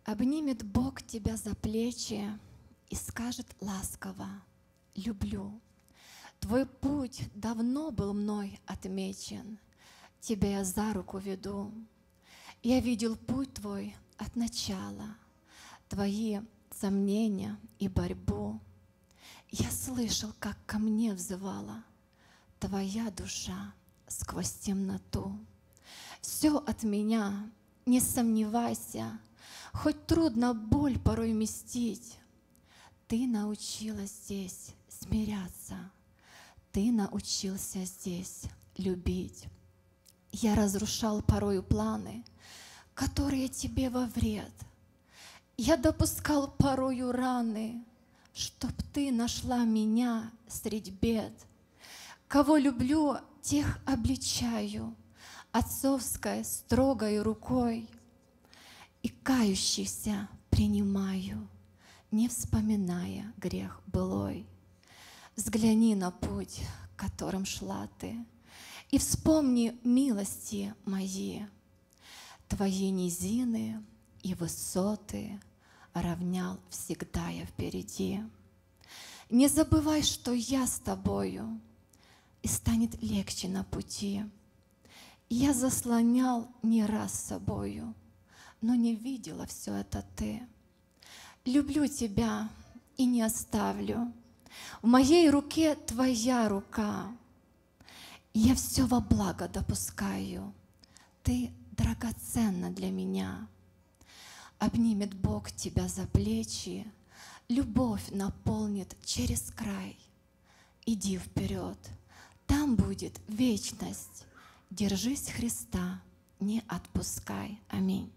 Обнимет Бог тебя за плечи и скажет ласково: люблю. Твой путь давно был мной отмечен, тебя я за руку веду. Я видел путь твой от начала, твои сомнения и борьбу. Я слышал, как ко мне взывала твоя душа сквозь темноту. Все от меня, не сомневайся, хоть трудно боль порой вместить. Ты научилась здесь смиряться, ты научился здесь любить. Я разрушал порою планы, которые тебе во вред. Я допускал порою раны, чтоб ты нашла меня средь бед. Кого люблю, тех обличаю отцовской строгой рукой, и кающихся принимаю, не вспоминая грех былой. Взгляни на путь, которым шла ты, и вспомни милости мои. Твои низины и высоты равнял всегда я впереди. Не забывай, что я с тобою, и станет легче на пути. Я заслонял не раз собою, но не видела все это ты. Люблю тебя и не оставлю. В моей руке твоя рука. Я все во благо допускаю. Ты драгоценна для меня. Обнимет Бог тебя за плечи, любовь наполнит через край. Иди вперед, там будет вечность. Держись Христа, не отпускай. Аминь.